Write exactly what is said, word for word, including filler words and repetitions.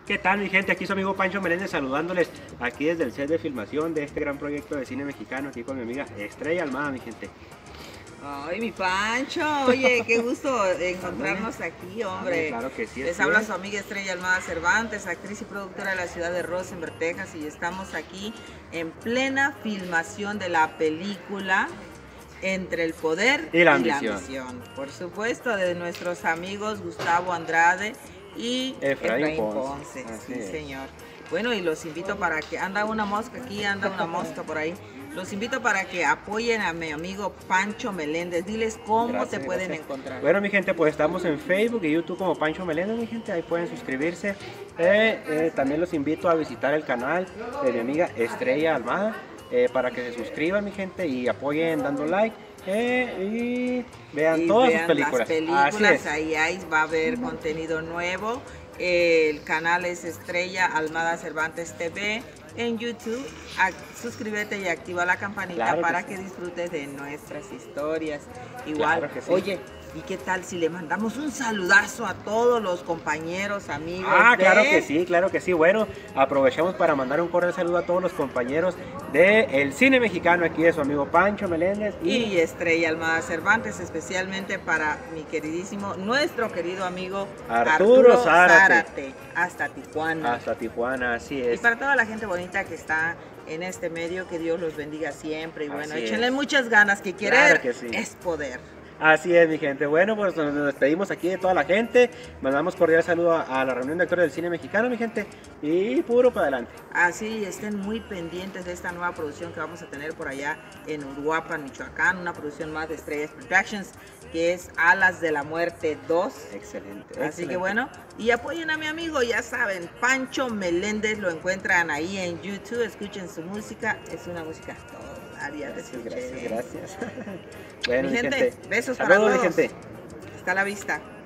¿Qué tal, mi gente? Aquí su amigo Pancho Meléndez saludándoles aquí desde el set de filmación de este gran proyecto de cine mexicano, aquí con mi amiga Estrella Almada, mi gente. Ay, mi Pancho, oye, qué gusto encontrarnos aquí, hombre. Claro que sí. Les habla su amiga Estrella Almada Cervantes, actriz y productora de la ciudad de Rosenberg, Texas, y estamos aquí en plena filmación de la película Entre el Poder y la y Ambición. La Ambición. Por supuesto, de nuestros amigos Gustavo Andrade y Efraín Efraín Ponce. Ponce. Así Sí, es. señor. Bueno, y los invito para que anda una mosca aquí, anda una mosca por ahí. Los invito para que apoyen a mi amigo Pancho Meléndez. Diles cómo Gracias, te pueden gracias. encontrar. Bueno, mi gente, pues estamos en Facebook y YouTube como Pancho Meléndez, mi gente, ahí pueden suscribirse. Eh, eh, también los invito a visitar el canal de mi amiga Estrella Almada eh, para que se suscriban, mi gente, y apoyen dando like. Eh, y vean Y todas vean sus películas. las películas, Así es. ahí, ahí va a haber contenido nuevo. El canal es Estrella Almada Cervantes T V en YouTube. A, suscríbete y activa la campanita Claro que para sí. que disfrutes de nuestras historias. Igual, Claro que sí. oye, ¿y qué tal si le mandamos un saludazo a todos los compañeros, amigos? Ah, de... claro que sí, claro que sí. Bueno, aprovechamos para mandar un cordial saludo a todos los compañeros del cine mexicano, aquí de su amigo Pancho Meléndez y, Y Estrella Almada Cervantes, especialmente para mi queridísimo, nuestro querido amigo Arturo Arturo Zárate. Zárate, hasta Tijuana. hasta Tijuana, así Y es. para toda la gente bonita que está en este medio, que Dios los bendiga siempre. Y bueno, Así échenle es. muchas ganas, que querer Claro que sí. es poder. Así es, mi gente. Bueno, pues nos despedimos aquí de toda la gente. Mandamos cordial saludo a, a la reunión de actores del cine mexicano, mi gente. Y puro para adelante. Así estén muy pendientes de esta nueva producción que vamos a tener por allá en Uruapan, Michoacán. Una producción más de Estrellas Productions, que es Alas de la Muerte dos. Excelente. Así excelente. que bueno, y apoyen a mi amigo, ya saben, Pancho Meléndez, lo encuentran ahí en YouTube, escuchen su música, es una música todavía te Gracias, escuché. gracias, gracias. Bueno, Mi gente, besos para Saludos, mi todos. gente. Hasta la vista.